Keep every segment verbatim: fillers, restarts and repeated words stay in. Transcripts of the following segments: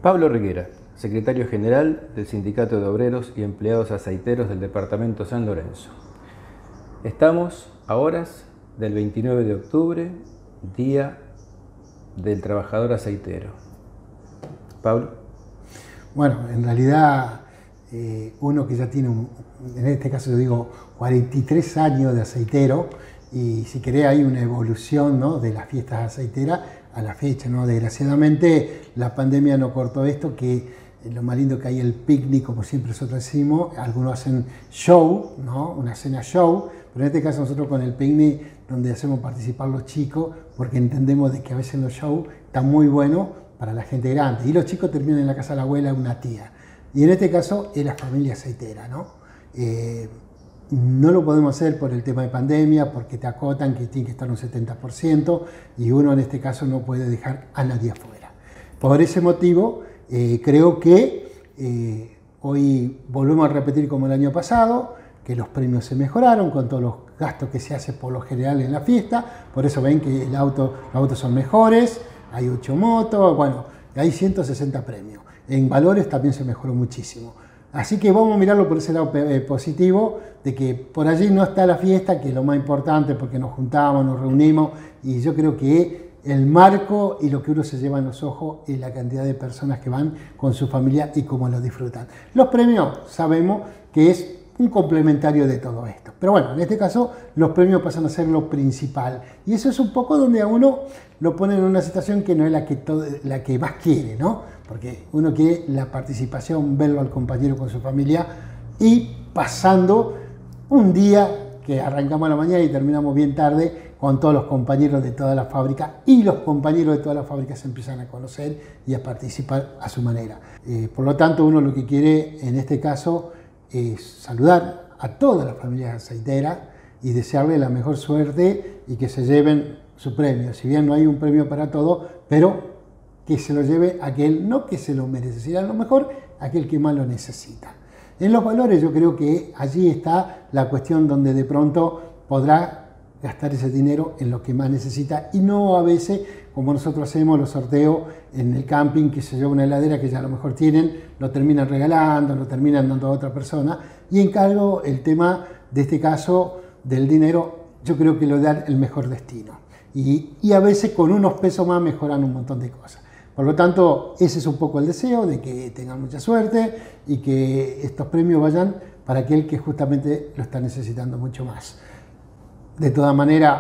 Pablo Reguera, secretario general del Sindicato de Obreros y Empleados Aceiteros del Departamento San Lorenzo. Estamos a horas del veintinueve de octubre, Día del Trabajador Aceitero. Pablo. Bueno, en realidad eh, uno que ya tiene, un, en este caso yo digo, cuarenta y tres años de aceitero, y si querés hay una evolución, ¿no?, de las fiestas aceiteras a la fecha, ¿no? Desgraciadamente la pandemia no cortó esto, que lo más lindo que hay el picnic, como siempre nosotros decimos, algunos hacen show, ¿no?, una cena show, pero en este caso nosotros con el picnic, donde hacemos participar los chicos, porque entendemos de que a veces los shows están muy buenos para la gente grande, y los chicos terminan en la casa de la abuela, una tía, y en este caso es la familia aceitera, ¿no? Eh, no lo podemos hacer por el tema de pandemia, porque te acotan que tiene que estar un setenta por ciento, y uno en este caso no puede dejar a nadie afuera. Por ese motivo, eh, creo que eh, hoy volvemos a repetir como el año pasado, que los premios se mejoraron con todos los gastos que se hace por lo general en la fiesta, por eso ven que el auto, los autos son mejores, hay ocho motos, bueno, hay ciento sesenta premios. En valores también se mejoró muchísimo. Así que vamos a mirarlo por ese lado positivo, de que por allí no está la fiesta, que es lo más importante, porque nos juntamos, nos reunimos, y yo creo que el marco y lo que uno se lleva en los ojos es la cantidad de personas que van con su familia y cómo lo disfrutan. Los premios sabemos que es un complementario de todo esto. Pero bueno, en este caso los premios pasan a ser lo principal. Y eso es un poco donde a uno lo pone en una situación que no es la que, todo, la que más quiere, ¿no? Porque uno quiere la participación, verlo al compañero con su familia y pasando un día que arrancamos a la mañana y terminamos bien tarde con todos los compañeros de toda la fábrica, y los compañeros de toda la fábrica se empiezan a conocer y a participar a su manera. Eh, por lo tanto, uno lo que quiere en este caso es saludar a todas las familias aceiteras y desearle la mejor suerte y que se lleven su premio. Si bien no hay un premio para todos, pero que se lo lleve aquel, no que se lo merece, sino a lo mejor aquel que más lo necesita. En los valores yo creo que allí está la cuestión donde de pronto podrá gastar ese dinero en lo que más necesita, y no a veces como nosotros hacemos los sorteos en el camping, que se lleva una heladera que ya a lo mejor tienen, lo terminan regalando, lo terminan dando a otra persona, y en cambio el tema de este caso del dinero yo creo que lo dan el mejor destino, y, y a veces con unos pesos más mejoran un montón de cosas. Por lo tanto, ese es un poco el deseo, de que tengan mucha suerte y que estos premios vayan para aquel que justamente lo está necesitando mucho más. De todas maneras,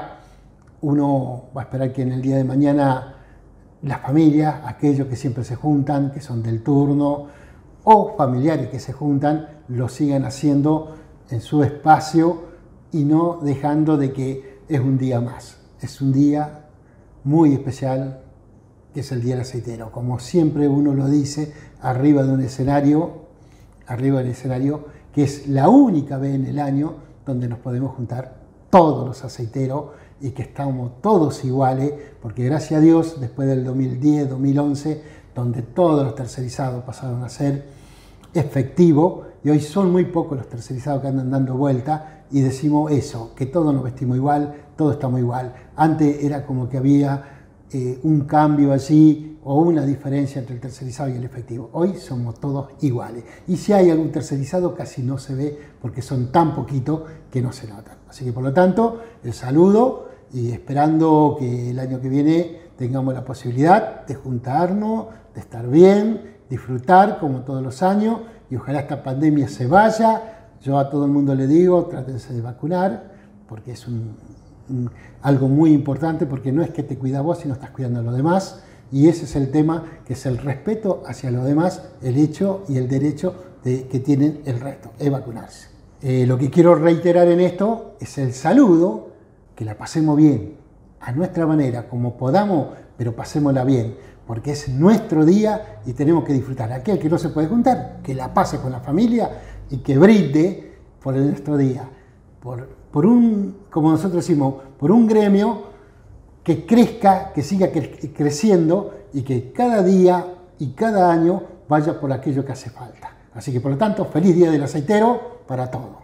uno va a esperar que en el día de mañana las familias, aquellos que siempre se juntan, que son del turno, o familiares que se juntan, lo sigan haciendo en su espacio y no dejando de que es un día más. Es un día muy especial, que es el Día del Aceitero. Como siempre uno lo dice, arriba de un escenario, arriba del escenario, que es la única vez en el año donde nos podemos juntar todos los aceiteros y que estamos todos iguales, porque gracias a Dios, después del dos mil diez, dos mil once, donde todos los tercerizados pasaron a ser efectivos, y hoy son muy pocos los tercerizados que andan dando vuelta, y decimos eso, que todos nos vestimos igual, todo estamos igual. Antes era como que había Eh, un cambio allí o una diferencia entre el tercerizado y el efectivo. Hoy somos todos iguales, y si hay algún tercerizado casi no se ve porque son tan poquitos que no se notan. Así que por lo tanto el saludo, y esperando que el año que viene tengamos la posibilidad de juntarnos, de estar bien, disfrutar como todos los años, y ojalá esta pandemia se vaya. Yo a todo el mundo le digo, trátense de vacunar, porque es un algo muy importante, porque no es que te cuidas vos, sino estás cuidando a los demás, y ese es el tema, que es el respeto hacia los demás, el hecho y el derecho de, que tienen el resto, es vacunarse. Eh, lo que quiero reiterar en esto es el saludo, que la pasemos bien, a nuestra manera, como podamos, pero pasémosla bien, porque es nuestro día y tenemos que disfrutar. Aquel que no se puede juntar, que la pase con la familia y que brinde por nuestro día, por por un, como nosotros decimos, por un gremio que crezca, que siga cre creciendo y que cada día y cada año vaya por aquello que hace falta. Así que por lo tanto, feliz Día del Aceitero para todos.